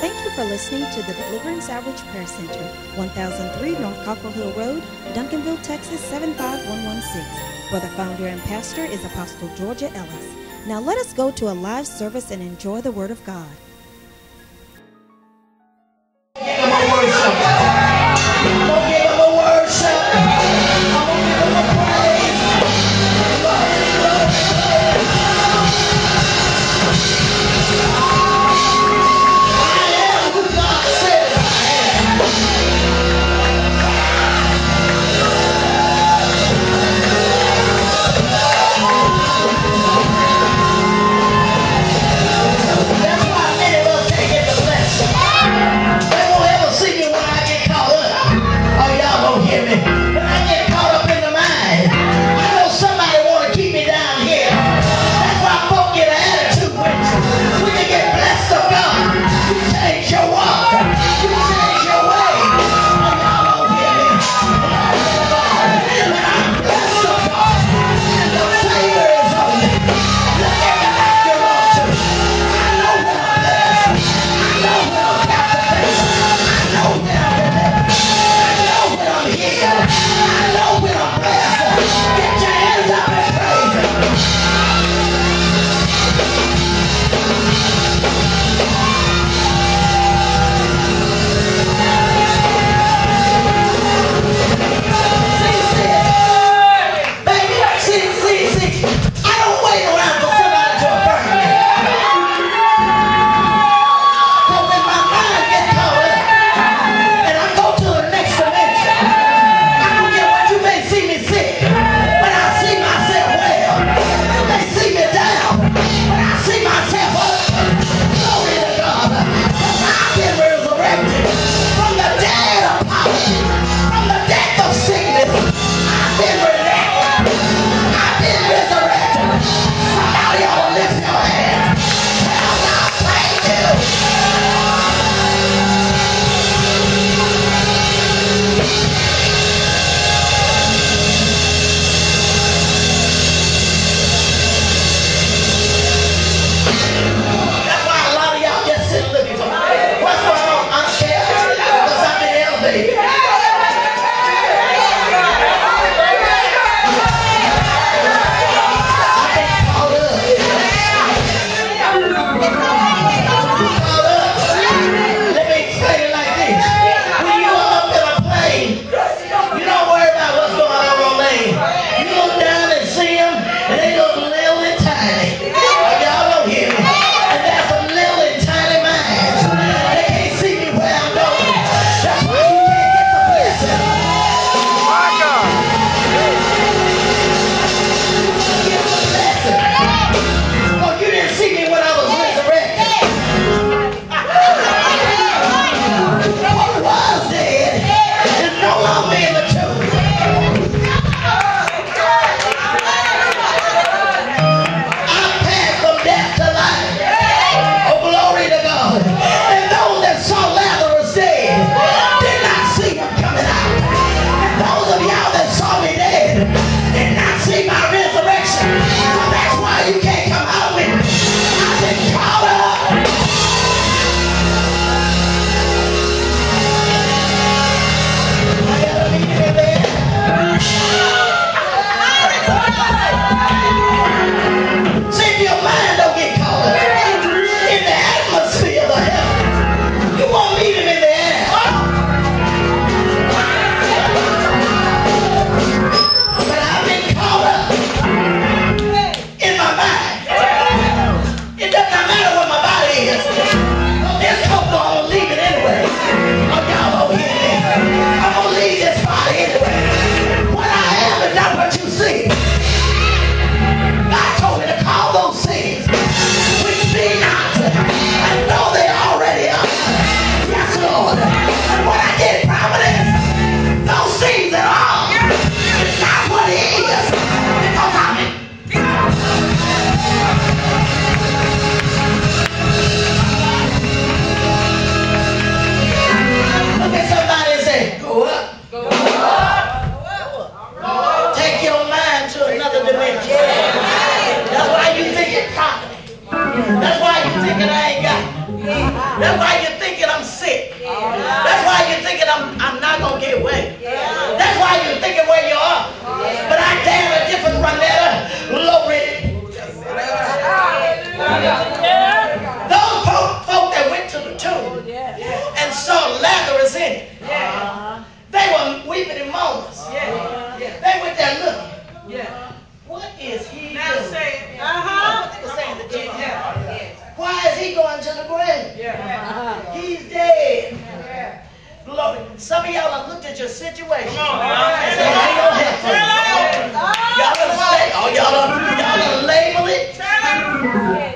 Thank you for listening to the Deliverance Outreach Prayer Center, 1003 North Cockrell Hill Road, Duncanville, Texas 75116, where the founder and pastor is Apostle Georgia Ellis. Now let us go to a live service and enjoy the Word of God. That's why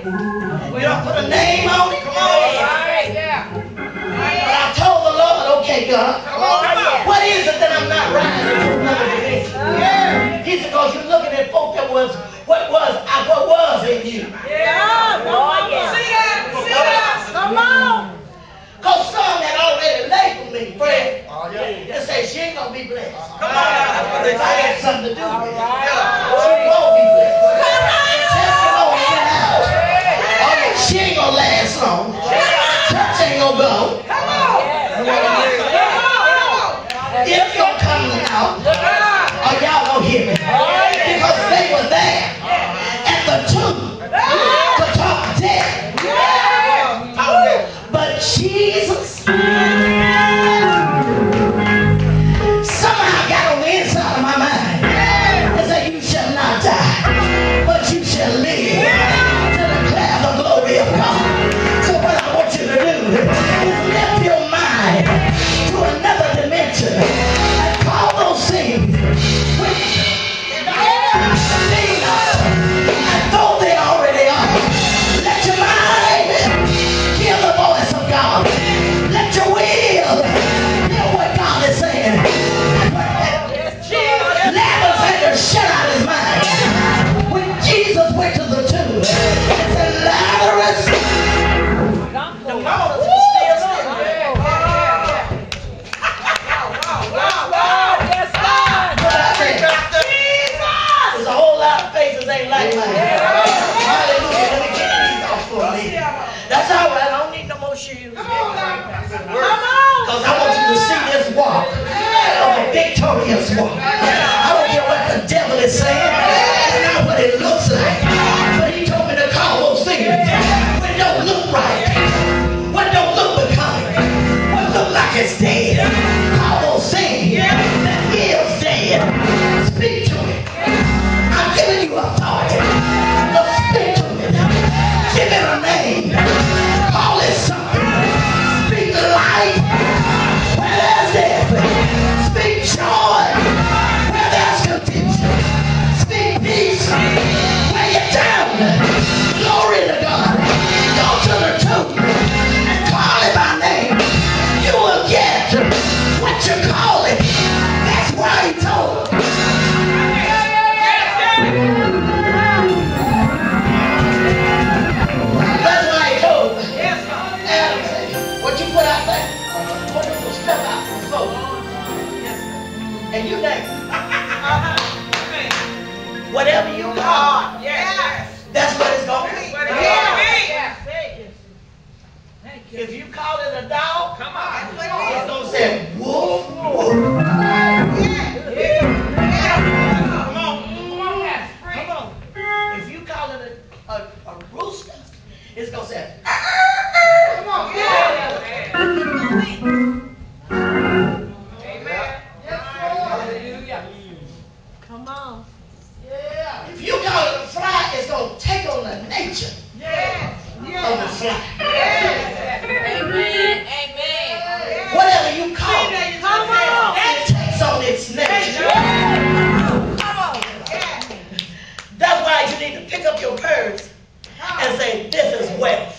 You don't put a name on it. Come on. But I told the Lord, okay, God, what is it that I'm not rising to another dimension? He said, because you're looking at folk that was what was in you. See that? Come on. Because some had already labeled me, Fred. They say she ain't gonna be blessed. Come on. If I had something to do with it, she won't be blessed. Testimony in the house. Oh, yeah, she ain't gonna last long. Church ain't gonna go. If you're coming out, or y'all gonna hear me, because they were there at the tomb to talk death. But Jesus somehow got on the inside of my mind and said, you shall not die, but you shall live to declare the glory of God. So what I want you to do is lift your mind to another dimension and call those things which be not as though they already are. Let your mind hear the voice of God. Let your will hear what God is saying. Lazarus had to shut out his mind. When Jesus went to the tomb, he said, Lazarus, the mountains were still still. There's a whole lot of faces ain't like mine. Hallelujah. Let me get these off for me. That's all right. I don't need no more shoes. Because I want you to see this walk of a victorious walk. I don't care what the devil is saying. That's not what it looks like. But he told me to call those things what don't look right, what don't look becoming, what look like it's dead. Call those things that is dead. Speak to it. I'm giving you authority. But speak to it. Give it a name. Call it something. Speak life where there's death. Speak joy where there's confusion. Speak peace where you're down. Glory to God. Go to the tomb and call it by name. You will get what you call it. That's why he told. That's why he told Adam, said, what you put out there, put some stuff out for folks. And you name it. Whatever you call it, that's what it's going to be. If you call it a dog, it's going to say woof, woof. Come on. If you call it a rooster, it's going to say, come on. Come on. If you call it a fly, it's going to take on the nature of the fly. Amen. Whatever you call it, it takes on its nature. That's why you need to pick up your purse and say, this is wealth.